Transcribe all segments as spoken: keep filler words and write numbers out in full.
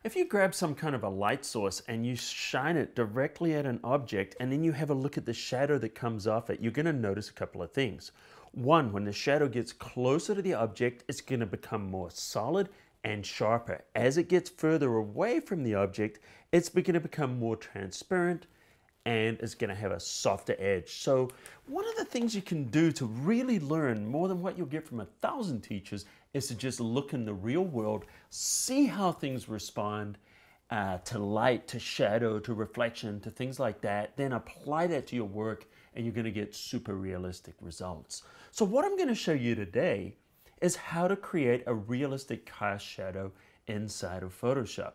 If you grab some kind of a light source and you shine it directly at an object and then you have a look at the shadow that comes off it, you're going to notice a couple of things. One, when the shadow gets closer to the object, it's going to become more solid and sharper. As it gets further away from the object, it's going to become more transparent and it's going to have a softer edge. So one of the things you can do to really learn more than what you'll get from a thousand teachers is to just look in the real world, see how things respond uh, to light, to shadow, to reflection, to things like that, then apply that to your work and you're going to get super realistic results. So what I'm going to show you today is how to create a realistic cast shadow inside of Photoshop.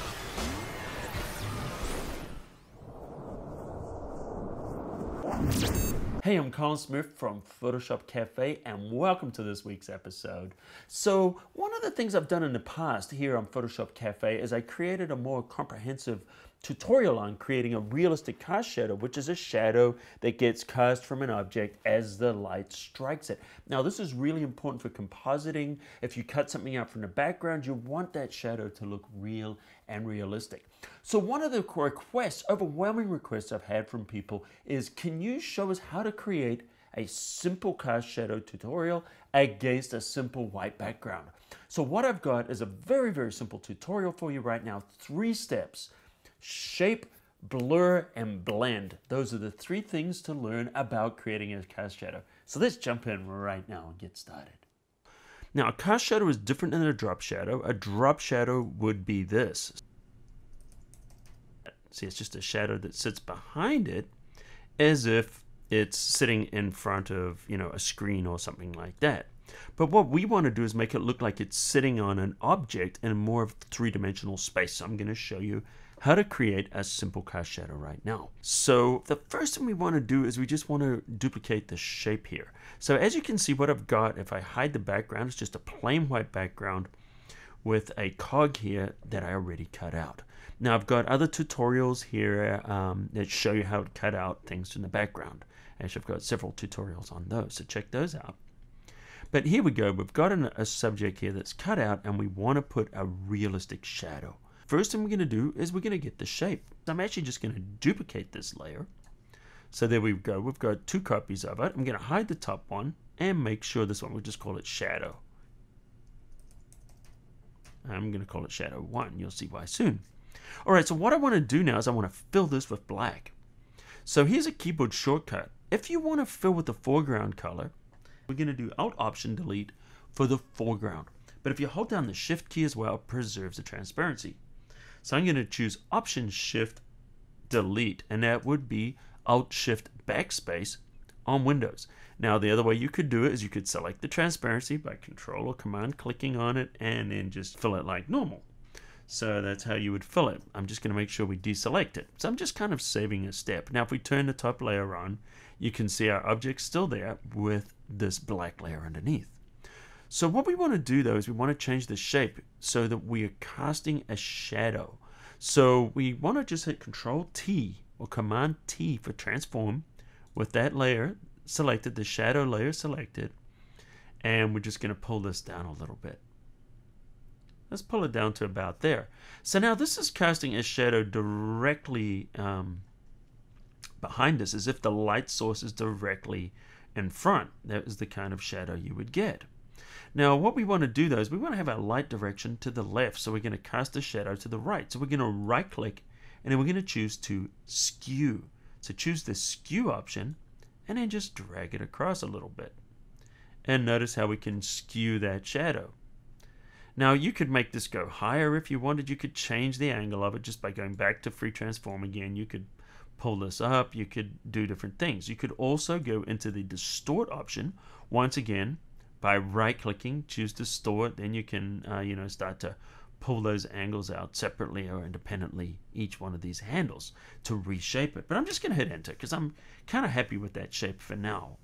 Hey, I'm Colin Smith from Photoshop Cafe and welcome to this week's episode. So one of the things I've done in the past here on Photoshop Cafe is I created a more comprehensive tutorial on creating a realistic cast shadow, which is a shadow that gets cast from an object as the light strikes it. Now this is really important for compositing. If you cut something out from the background, you want that shadow to look real and realistic. So one of the requests, overwhelming requests I've had from people is, can you show us how to create a simple cast shadow tutorial against a simple white background? So what I've got is a very, very simple tutorial for you right now. Three steps: shape, blur, and blend. Those are the three things to learn about creating a cast shadow. So let's jump in right now and get started. Now, a cast shadow is different than a drop shadow. A drop shadow would be this. See, it's just a shadow that sits behind it as if it's sitting in front of, you know, a screen or something like that. But what we want to do is make it look like it's sitting on an object in more of three-dimensional space. So I'm going to show you how to create a simple cast shadow right now. So the first thing we want to do is we just want to duplicate the shape here. So as you can see, what I've got, if I hide the background, it's just a plain white background with a cog here that I already cut out. Now I've got other tutorials here um, that show you how to cut out things in the background. Actually, I've got several tutorials on those, so check those out. But here we go, we've got an, a subject here that's cut out and we want to put a realistic shadow. First thing we're going to do is we're going to get the shape. So I'm actually just going to duplicate this layer. So there we go, we've got two copies of it. I'm going to hide the top one and make sure this one, we'll just call it shadow. I'm going to call it shadow one, you'll see why soon. Alright, so what I want to do now is I want to fill this with black. So here's a keyboard shortcut. If you want to fill with the foreground color, we're going to do Alt Option Delete for the foreground. But if you hold down the Shift key as well, it preserves the transparency. So I'm going to choose Option Shift Delete, and that would be Alt Shift Backspace on Windows. Now the other way you could do it is you could select the transparency by Control or Command clicking on it and then just fill it like normal. So that's how you would fill it. I'm just going to make sure we deselect it. So I'm just kind of saving a step. Now if we turn the top layer on, you can see our object's still there with this black layer underneath. So what we want to do though is we want to change the shape so that we are casting a shadow. So we want to just hit Control T or Command T for transform with that layer selected, the shadow layer selected, and we're just going to pull this down a little bit. Let's pull it down to about there. So now this is casting a shadow directly um, behind us, as if the light source is directly in front. That is the kind of shadow you would get. Now what we want to do though is we want to have our light direction to the left, so we're going to cast a shadow to the right. So we're going to right click and then we're going to choose to skew. So choose the skew option and then just drag it across a little bit. And notice how we can skew that shadow. Now you could make this go higher if you wanted. You could change the angle of it just by going back to free transform again. You could pull this up. You could do different things. You could also go into the distort option once again by right clicking, choose distort. Then you can uh, you know start to pull those angles out separately or independently, each one of these handles, to reshape it. But I'm just going to hit enter because I'm kind of happy with that shape for now.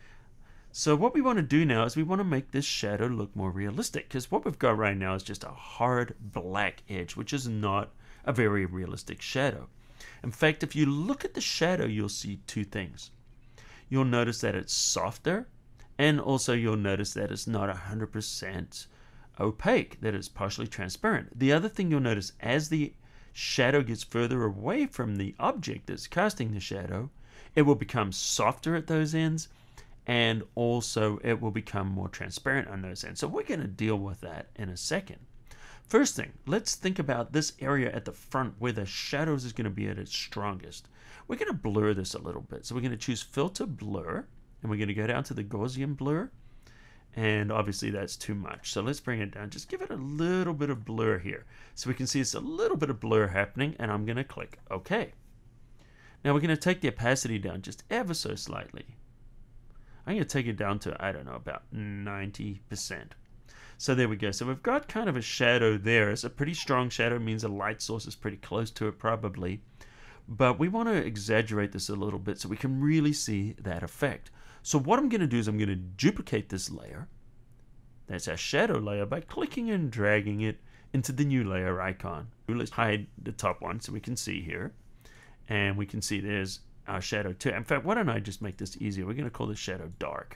So what we want to do now is we want to make this shadow look more realistic, because what we've got right now is just a hard black edge, which is not a very realistic shadow. In fact, if you look at the shadow, you'll see two things. You'll notice that it's softer, and also you'll notice that it's not one hundred percent opaque, that is partially transparent. The other thing you'll notice, as the shadow gets further away from the object that's casting the shadow, it will become softer at those ends, and also it will become more transparent on those ends. So we're going to deal with that in a second. First thing, let's think about this area at the front where the shadows is going to be at its strongest. We're going to blur this a little bit. So we're going to choose Filter Blur, and we're going to go down to the Gaussian blur, and obviously that's too much. So let's bring it down. Just give it a little bit of blur here. So we can see it's a little bit of blur happening, and I'm going to click OK. Now we're going to take the opacity down just ever so slightly. I'm going to take it down to, I don't know, about ninety percent. So there we go. So we've got kind of a shadow there. It's a pretty strong shadow. It means a light source is pretty close to it probably. But we want to exaggerate this a little bit so we can really see that effect. So what I'm going to do is I'm going to duplicate this layer. That's our shadow layer by clicking and dragging it into the new layer icon. Let's hide the top one so we can see here. And we can see there's our shadow too. In fact, why don't I just make this easier? We're going to call this shadow dark.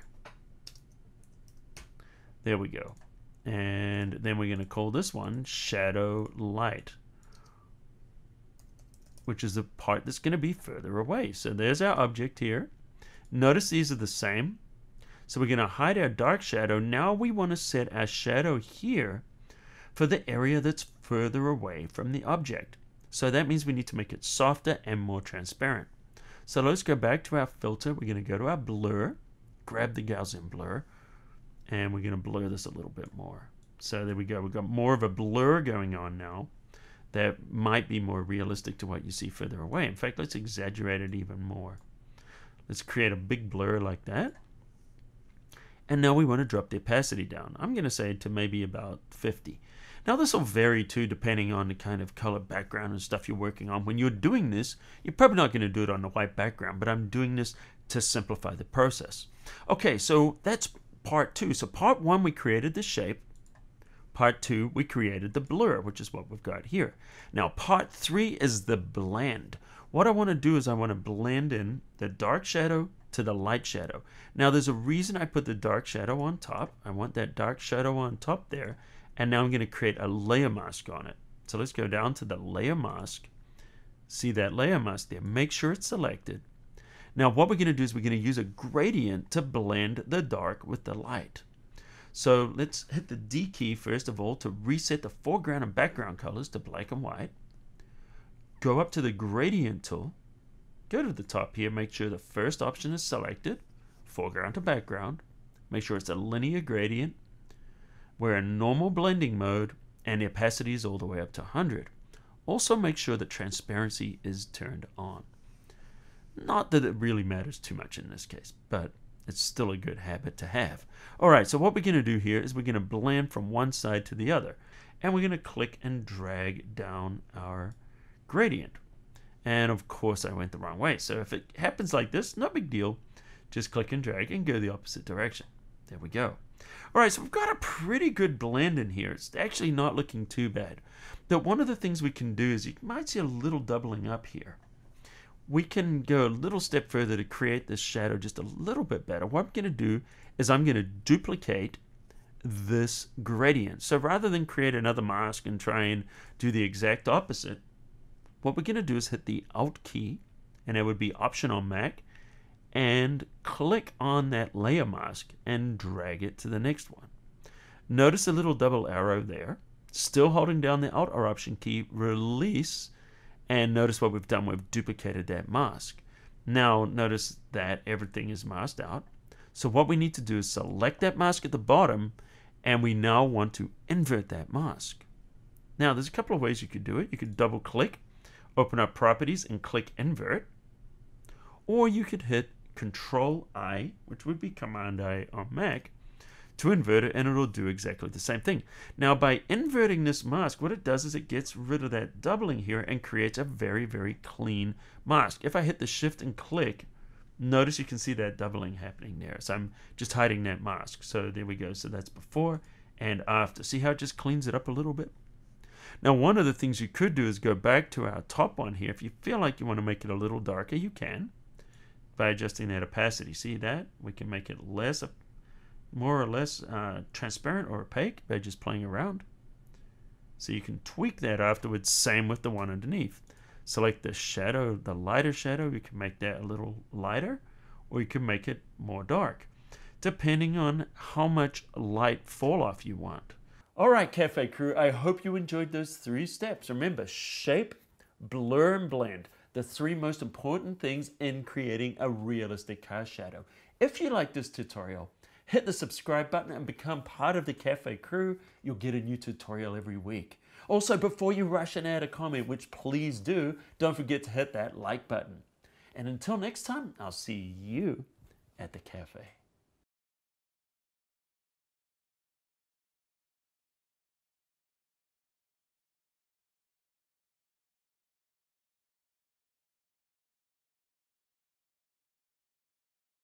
There we go. And then we're going to call this one shadow light, which is the part that's going to be further away. So there's our object here. Notice these are the same. So we're going to hide our dark shadow. Now we want to set our shadow here for the area that's further away from the object. So that means we need to make it softer and more transparent. So let's go back to our filter. We're going to go to our blur, grab the Gaussian blur, and we're going to blur this a little bit more. So there we go. We've got more of a blur going on now that might be more realistic to what you see further away. In fact, let's exaggerate it even more. Let's create a big blur like that. And now we want to drop the opacity down. I'm going to say to maybe about fifty. Now this will vary too depending on the kind of color background and stuff you're working on. When you're doing this, you're probably not going to do it on a white background, but I'm doing this to simplify the process. Okay, so that's part two. So part one, we created the shape. Part two, we created the blur, which is what we've got here. Now part three is the blend. What I want to do is I want to blend in the dark shadow to the light shadow. Now there's a reason I put the dark shadow on top. I want that dark shadow on top there. And now I'm going to create a layer mask on it. So let's go down to the layer mask. See that layer mask there. Make sure it's selected. Now what we're going to do is we're going to use a gradient to blend the dark with the light. So let's hit the D key first of all to reset the foreground and background colors to black and white. Go up to the gradient tool. Go to the top here. Make sure the first option is selected. Foreground to background. Make sure it's a linear gradient. We're in normal blending mode and the opacity is all the way up to one hundred. Also make sure that transparency is turned on. Not that it really matters too much in this case, but it's still a good habit to have. Alright, so what we're going to do here is we're going to blend from one side to the other. And we're going to click and drag down our gradient. And of course I went the wrong way. So if it happens like this, no big deal. Just click and drag and go the opposite direction. There we go. Alright, so we've got a pretty good blend in here. It's actually not looking too bad. But one of the things we can do is you might see a little doubling up here. We can go a little step further to create this shadow just a little bit better. What I'm going to do is I'm going to duplicate this gradient. So rather than create another mask and try and do the exact opposite, what we're going to do is hit the Alt key, and it would be Option on Mac, and click on that layer mask and drag it to the next one. Notice a little double arrow there. Still holding down the Alt or Option key, release, and notice what we've done. We've duplicated that mask. Now notice that everything is masked out. So what we need to do is select that mask at the bottom, and we now want to invert that mask. Now there's a couple of ways you could do it. You could double click, open up Properties, and click Invert. Or you could hit Control I, which would be Command I on Mac, to invert it, and it'll do exactly the same thing. Now by inverting this mask, what it does is it gets rid of that doubling here and creates a very, very clean mask. If I hit the Shift and click, notice you can see that doubling happening there. So I'm just hiding that mask. So there we go. So that's before and after. See how it just cleans it up a little bit? Now one of the things you could do is go back to our top one here. If you feel like you want to make it a little darker, you can by adjusting that opacity. See that? We can make it less more or less uh, transparent or opaque by just playing around. So you can tweak that afterwards. Same with the one underneath. Select the shadow, the lighter shadow. You can make that a little lighter, or you can make it more dark, depending on how much light fall off you want. All right, Cafe Crew, I hope you enjoyed those three steps. Remember, shape, blur, and blend. The three most important things in creating a realistic car shadow. If you like this tutorial, hit the subscribe button and become part of the Cafe Crew. You'll get a new tutorial every week. Also, before you rush and add a comment, which please do, don't forget to hit that like button. And until next time, I'll see you at the cafe.